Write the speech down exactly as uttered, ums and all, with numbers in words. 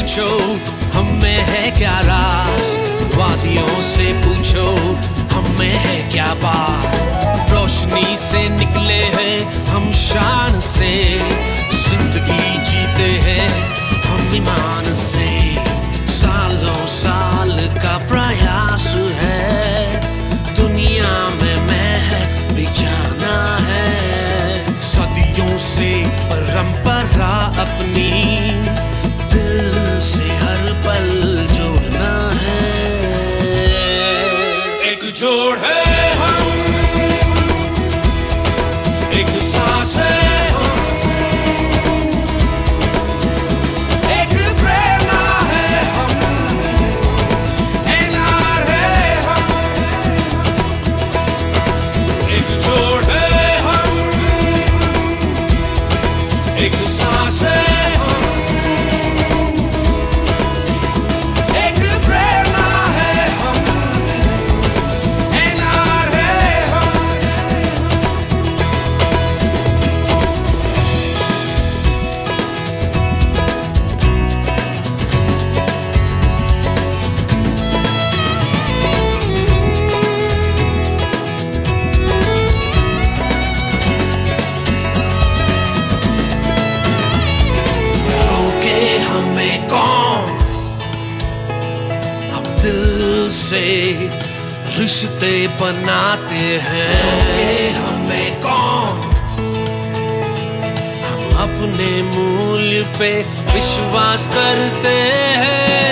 पूछो हमें है क्या राज, वादियों से पूछो हमें है क्या बात। रोशनी से निकले हैं हम शान से, जिंदगी जीते हैं हम ईमान से। सालों साल का प्रयास है दुनिया में महक बिछाना है। सदियों से परंपरा अपनी दिल से हर पल जोड़ना है। एक जोड़ है हम, एक सांस है हम, एक प्रेरणा है हम, एनार है हम। एक जोड़ है हम, एक सांस है हम, से रिश्ते बनाते हैं। कि हमें कौन, हम अपने मूल्य पे विश्वास करते हैं।